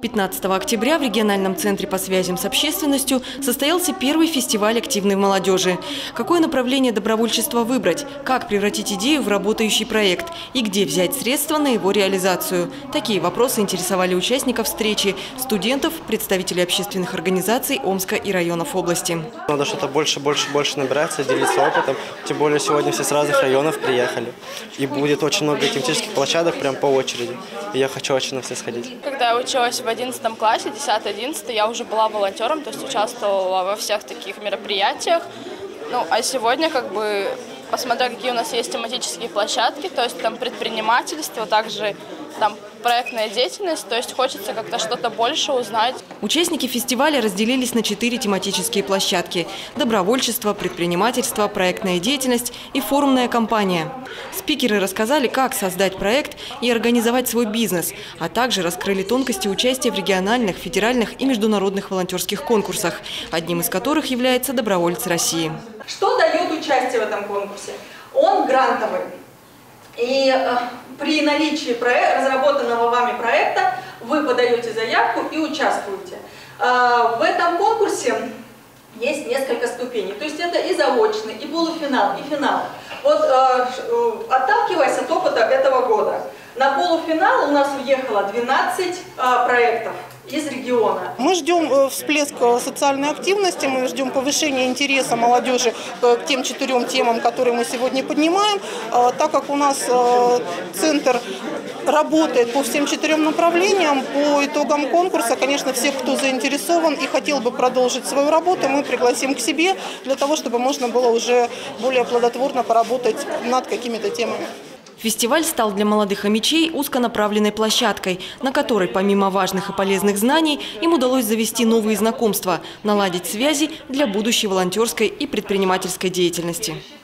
15 октября в региональном центре по связям с общественностью состоялся первый фестиваль активной молодежи. Какое направление добровольчества выбрать, как превратить идею в работающий проект и где взять средства на его реализацию? Такие вопросы интересовали участников встречи, студентов, представителей общественных организаций Омска и районов области. Надо что-то больше набираться, делиться опытом. Тем более сегодня все с разных районов приехали. И будет очень много тематических площадок прям по очереди. И я хочу очень на все сходить. Когда я училась в 11 классе, 10-11, я уже была волонтером, то есть участвовала во всех таких мероприятиях. Ну, а сегодня посмотрю, какие у нас есть тематические площадки, то есть там предпринимательство, также там проектная деятельность, то есть хочется как-то что-то больше узнать. Участники фестиваля разделились на 4 тематические площадки – добровольчество, предпринимательство, проектная деятельность и форумная кампания. Спикеры рассказали, как создать проект и организовать свой бизнес, а также раскрыли тонкости участия в региональных, федеральных и международных волонтерских конкурсах, одним из которых является «Добровольцы России». Что дает участие в этом конкурсе? Он грантовый. И при наличии разработанного вами проекта вы подаете заявку и участвуете. В этом конкурсе есть несколько ступеней. То есть это и заочный, и полуфинал, и финал. Вот отталкиваясь от опыта этого года, на полуфинал у нас уехало 12 проектов из региона. Мы ждем всплеска социальной активности, мы ждем повышения интереса молодежи к тем 4 темам, которые мы сегодня поднимаем. Так как у нас центр работает по всем 4 направлениям, по итогам конкурса, конечно, всех, кто заинтересован и хотел бы продолжить свою работу, мы пригласим к себе для того, чтобы можно было уже более плодотворно поработать над какими-то темами. Фестиваль стал для молодых омичей узконаправленной площадкой, на которой помимо важных и полезных знаний им удалось завести новые знакомства, наладить связи для будущей волонтерской и предпринимательской деятельности.